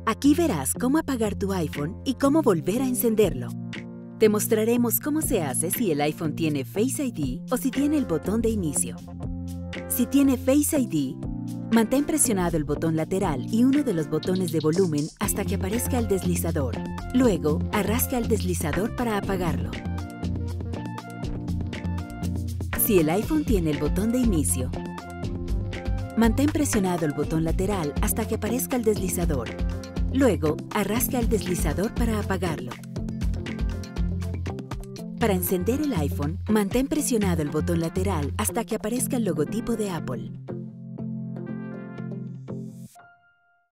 Aquí verás cómo apagar tu iPhone y cómo volver a encenderlo. Te mostraremos cómo se hace si el iPhone tiene Face ID o si tiene el botón de inicio. Si tiene Face ID, mantén presionado el botón lateral y uno de los botones de volumen hasta que aparezca el deslizador. Luego, arrastra el deslizador para apagarlo. Si el iPhone tiene el botón de inicio, mantén presionado el botón lateral hasta que aparezca el deslizador. Luego, arrastra el deslizador para apagarlo. Para encender el iPhone, mantén presionado el botón lateral hasta que aparezca el logotipo de Apple.